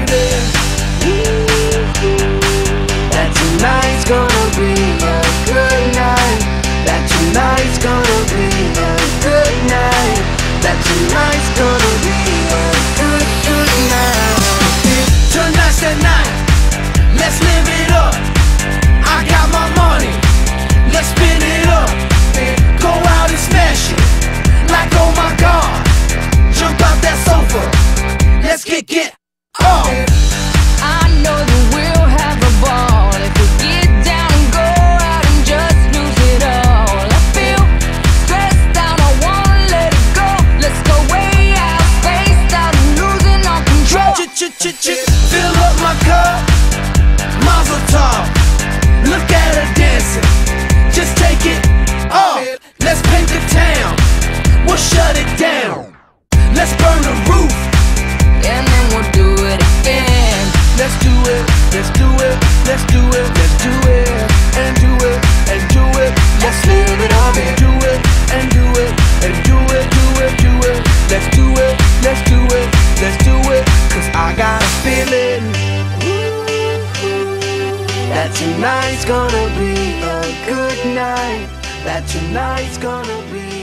feeling that tonight's gonna be a good night. That tonight's gonna be a good night. That tonight's gonna be a good, good night. Tonight's the night, let's live it up. I got my money, let's spin it up. Go out and smash it, like oh my God. Jump out that sofa, let's kick it off. I know that we'll have a ball if we get down and go out and just lose it all. I feel stressed out, I wanna let it go. Let's go way out, spaced out, and losing all control. Fill up my cup, Mazel tov. Look at her dancing, just take it off. Let's paint the town, we'll shut it down. Let's burn the roof, And then we'll do it again. let's do it, let's do it, let's do it, let's do it, and do it, and do it. Let's live it up and do it, and do it, and do it, do it, do it. Let's do it, let's do it, let's do it. Cause I got a feeling that tonight's gonna be a good night. That tonight's gonna be